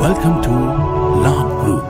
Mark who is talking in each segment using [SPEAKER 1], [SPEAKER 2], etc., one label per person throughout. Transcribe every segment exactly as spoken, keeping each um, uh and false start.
[SPEAKER 1] Welcome to Labh Group.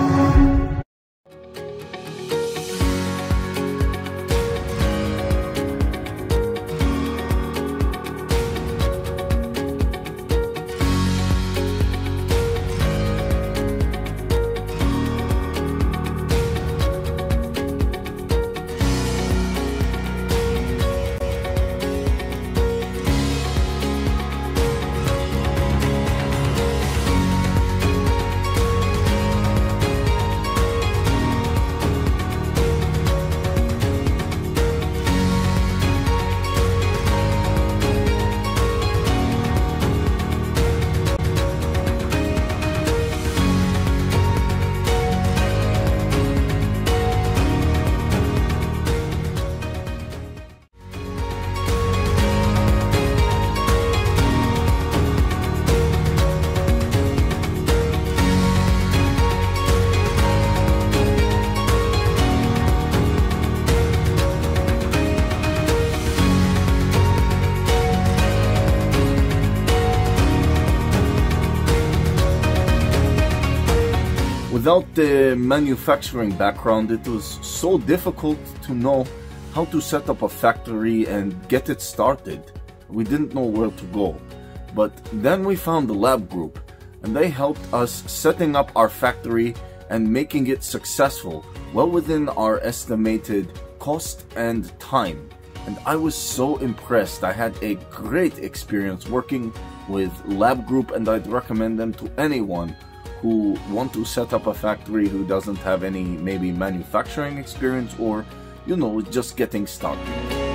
[SPEAKER 2] Without the manufacturing background, it was so difficult to know how to set up a factory and get it started. We didn't know where to go. But then we found the Labh Group, and they helped us setting up our factory and making it successful, well within our estimated cost and time. And I was so impressed. I had a great experience working with Labh Group, and I'd recommend them to anyone who want to set up a factory who doesn't have any maybe manufacturing experience or, you know, just getting started.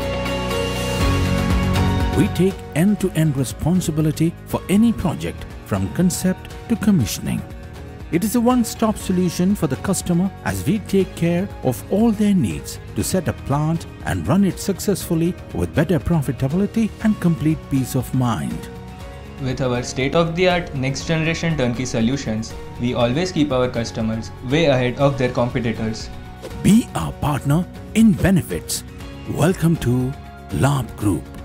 [SPEAKER 1] We take end-to-end responsibility for any project from concept to commissioning. It is a one-stop solution for the customer as we take care of all their needs to set a plant and run it successfully with better profitability and complete peace of mind.
[SPEAKER 3] With our state-of-the-art next-generation turnkey solutions, we always keep our customers way ahead of their competitors.
[SPEAKER 1] Be our partner in benefits. Welcome to Labh Group.